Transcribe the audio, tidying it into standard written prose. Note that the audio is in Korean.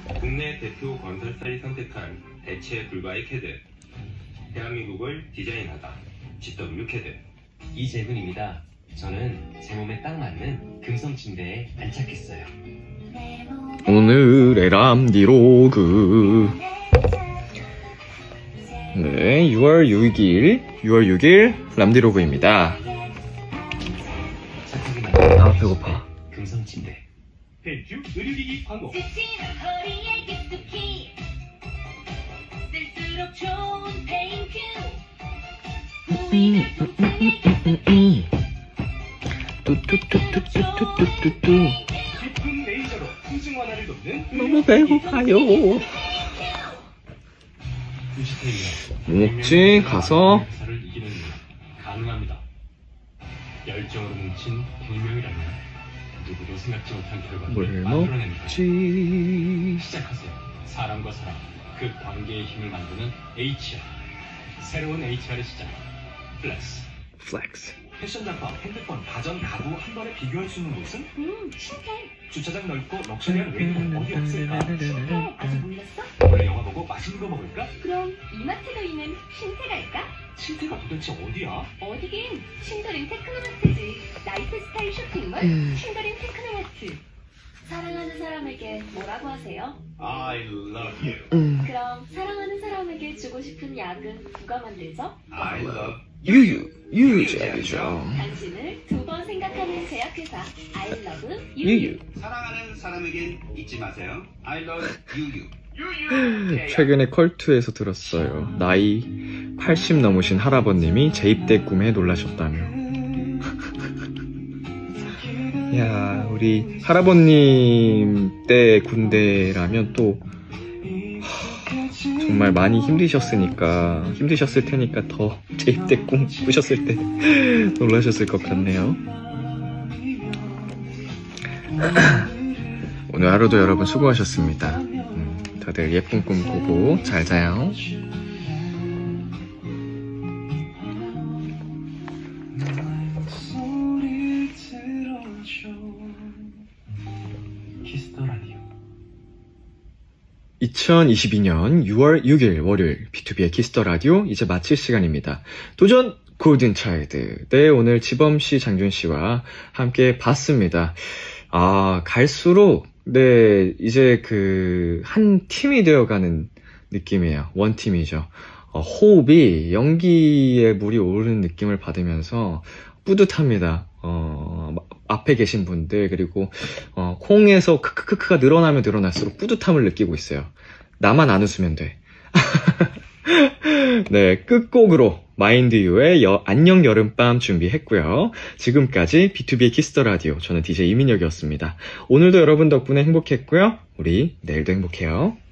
국내 대표 건설사를 선택한 대체 불가의 캐드. 대한민국을 디자인하다. GW 캐드. 이재훈입니다. 저는 제 몸에 딱 맞는 금성 침대에 안착했어요. 오늘의 람디로그. 네, 6월 6일 람디로그입니다. 착하게 만든 아, 배고파. 금성 침대. 벤큐 의료기기 광고. 쓸수록 좋은 벤큐. 뚜뚜뚜뚜뚜뚜뚜뚜. 깊은 레이저로 통증 완화를 돕는 너무 배고파요. 뭐 먹지? 가서 사를 이기는 일 가능합니다. 열정으로 뭉친 100명이라면 누구도 생각지 못한 뭘 결과를 만들어냅니다. 먹지? 시작하세요. 사람과 사람, 그 관계의 힘을 만드는 HR. 새로운 HR의 시작. 플렉스. 패션 잡화, 핸드폰, 가전, 가구 한 번에 비교할 수 있는 곳은? 신세. 주차장 넓고 럭셔리한 웨이트는 어디 없을까? 신세 아직 몰랐어? 원래 영화 보고 맛있는 거 먹을까? 그럼 이마트도 있는 신세 갈까? 신세가 도대체 어디야? 어디긴 신도림 테크노마트지. 라이프 스타일 쇼핑몰 신도림 테크노마트. 사랑하는 사람에게 뭐라고 하세요? I love you. 그럼 사랑하는 사람에게 주고 싶은 약은 누가 만들죠? I love 유유제죠. 당신을 두 번 생각하는 제약회사 I love 유유. 사랑하는 사람에겐 잊지 마세요. I love you. 최근에 컬투에서 들었어요. 나이 80 넘으신 할아버님이 재입대 꿈에 놀라셨다며. 야, 우리 할아버님 때 군대라면 또 정말 많이 힘드셨을 테니까 더 재입대 꿈 꾸셨을 때 놀라셨을 것 같네요. 오늘 하루도 여러분 수고하셨습니다. 다들 예쁜 꿈 꾸고 잘 자요. 키스터 라디오. 2022년 6월 6일 월요일 B2B의 키스터 라디오 이제 마칠 시간입니다. 도전 골든차일드. 네, 오늘 지범씨, 장준씨와 함께 봤습니다. 아, 갈수록 네, 이제 한 팀이 되어가는 느낌이에요. 원팀이죠. 호흡이 연기에 물이 오르는 느낌을 받으면서 뿌듯합니다. 앞에 계신 분들, 그리고 콩에서 크크크크가 늘어나면 늘어날수록 뿌듯함을 느끼고 있어요. 나만 안 웃으면 돼. 네, 끝곡으로 마인드유의 안녕 여름밤 준비했고요. 지금까지 B2B의 키스터 라디오, 저는 DJ 이민혁이었습니다. 오늘도 여러분 덕분에 행복했고요. 우리 내일도 행복해요.